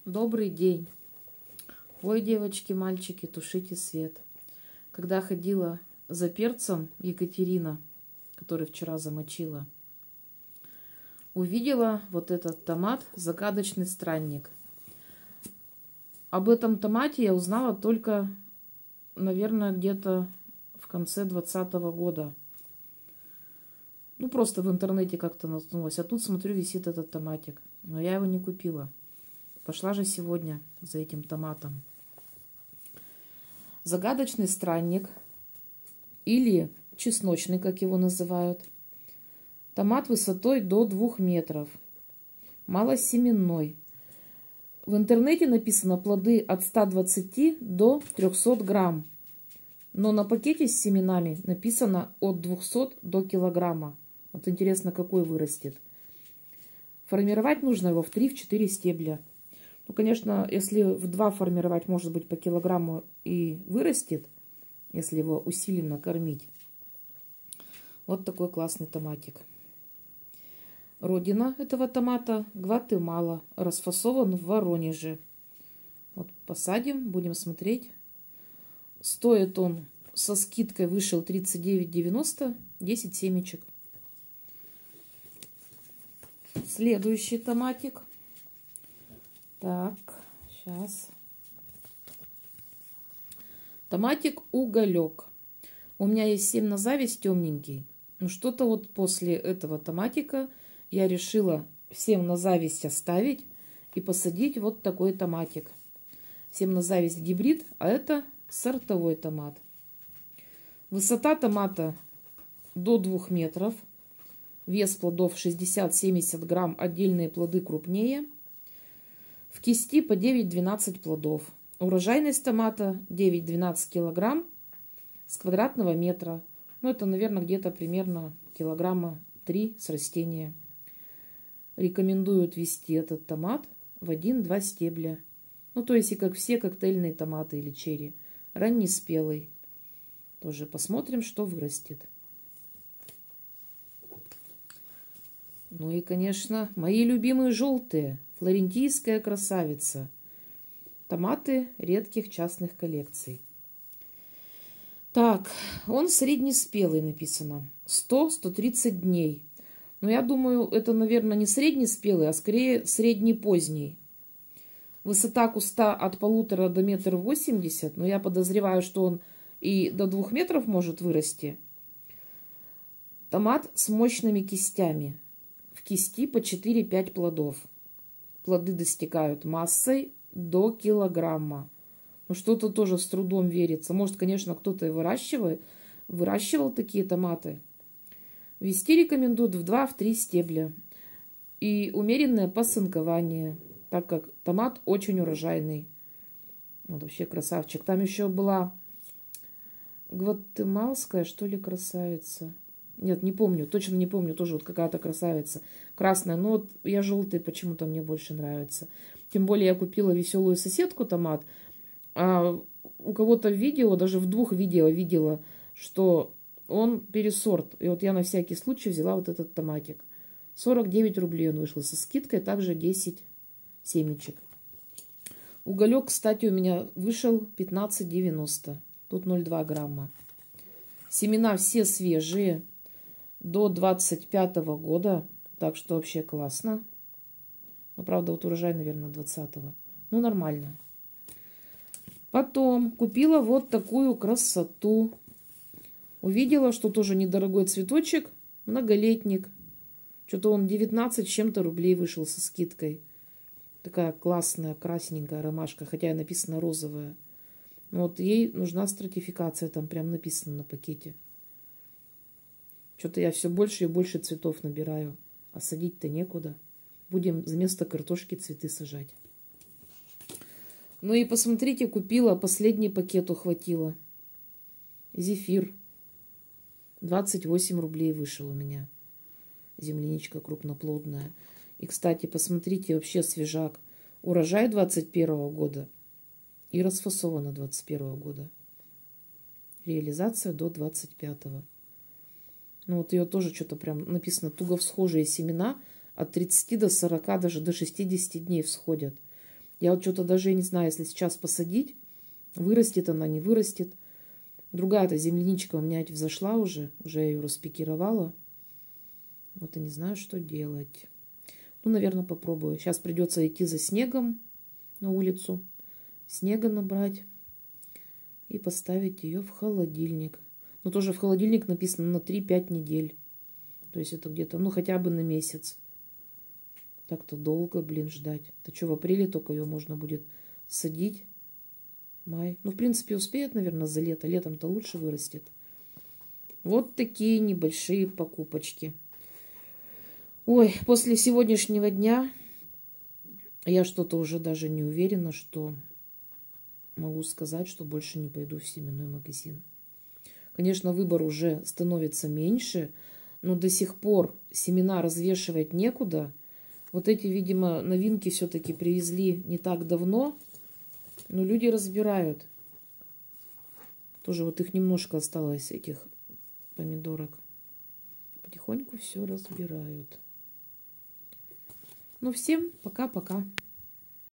Добрый день. Ой, девочки, мальчики, тушите свет. Когда ходила за перцем Екатерина, который вчера замочила, увидела вот этот томат «Загадочный странник». Об этом томате я узнала только, наверное, где-то в конце 2020 года. Просто в интернете как-то наткнулась. А тут, смотрю, висит этот томатик. Но я его не купила. Пошла же сегодня за этим томатом. Загадочный странник или чесночный, как его называют. Томат высотой до 2 метров. Малосеменной. В интернете написано плоды от 120 до 300 грамм. Но на пакете с семенами написано от 200 до килограмма. Вот интересно, какой вырастет. Формировать нужно его в 3-4 стебля. Конечно, если в 2 формировать, может быть, по килограмму и вырастет, если его усиленно кормить. Вот такой классный томатик. Родина этого томата Гватемала. Расфасован в Воронеже. Вот посадим, будем смотреть. Стоит он со скидкой, вышел 39,90, 10 семечек. Следующий томатик. Так, сейчас. Томатик уголек. У меня есть 7 на зависть, темненький. Что-то вот после этого томатика я решила всем на зависть оставить и посадить вот такой томатик. Всем на зависть гибрид, а это сортовой томат. Высота томата до 2 метров. Вес плодов 60-70 грамм, отдельные плоды крупнее. В кисти по 9-12 плодов. Урожайность томата 9-12 килограмм с квадратного метра. Это, наверное, где-то примерно килограмма 3 с растения. Рекомендуют вести этот томат в 1-2 стебля. То есть и как все коктейльные томаты или черри. Раннеспелый. Тоже посмотрим, что вырастет. И, конечно, мои любимые желтые. Флорентийская красавица. Томаты редких частных коллекций. Так, он среднеспелый написано. 100-130 дней. Я думаю, это, наверное, не среднеспелый, а скорее среднепоздний. Высота куста от 1,5 до 1,80 м. Но я подозреваю, что он и до 2 метров может вырасти. Томат с мощными кистями. В кисти по 4-5 плодов. Плоды достигают массой до килограмма. Что-то тоже с трудом верится. Может, конечно, кто-то и выращивал такие томаты. Вести рекомендуют в 2-3 стебля. И умеренное посынкование, так как томат очень урожайный. Вообще красавчик. Там еще была гватемальская, что ли, красавица. Нет, не помню, точно не помню. Тоже вот какая-то красавица красная. Но я желтый почему-то мне больше нравится. Тем более я купила веселую соседку томат. А у кого-то в видео, даже в 2 видео видела, что он пересорт. И вот я на всякий случай взяла вот этот томатик. 49 рублей он вышел со скидкой. Также 10 семечек. Уголек, кстати, у меня вышел 15,90. Тут 0,2 грамма. Семена все свежие. До 25 года. Так что вообще классно. Правда, вот урожай, наверное, 20-го. Нормально. Потом купила вот такую красоту. Увидела, что тоже недорогой цветочек. Многолетник. Что-то он 19 с чем-то рублей вышел со скидкой. Такая классная, красненькая ромашка. Хотя написано розовая. Ей нужна стратификация. Там прям написано на пакете. Что-то я все больше и больше цветов набираю. А садить-то некуда. Будем вместо картошки цветы сажать. И посмотрите, купила. Последний пакет ухватила. Зефир. 28 рублей вышел у меня. Земляничка крупноплодная. И, кстати, посмотрите, вообще свежак. Урожай 21 года. И расфасовано 21 года. Реализация до 25-го. Ее тоже что-то прям написано. Туго всхожие семена от 30 до 40, даже до 60 дней всходят. Я вот что-то даже не знаю, если сейчас посадить, вырастет она, не вырастет. Другая-то земляничка у меня взошла уже я ее распикировала. Вот и не знаю, что делать. Ну, наверное, попробую. Сейчас придется идти за снегом на улицу, снега набрать и поставить ее в холодильник. Но тоже в холодильник написано на 3-5 недель. То есть это где-то, ну, хотя бы на месяц. Так-то долго, блин, ждать. Это что, в апреле только ее можно будет садить? Май. Ну, в принципе, успеет, наверное, за лето. Летом-то лучше вырастет. Вот такие небольшие покупочки. Ой, после сегодняшнего дня я что-то уже даже не уверена, что могу сказать, что больше не пойду в семенной магазин. Конечно, выбор уже становится меньше, но до сих пор семена развешивать некуда. Вот эти, видимо, новинки все-таки привезли не так давно, но люди разбирают. Тоже вот их немножко осталось, этих помидорок. Потихоньку все разбирают. Ну, всем пока-пока.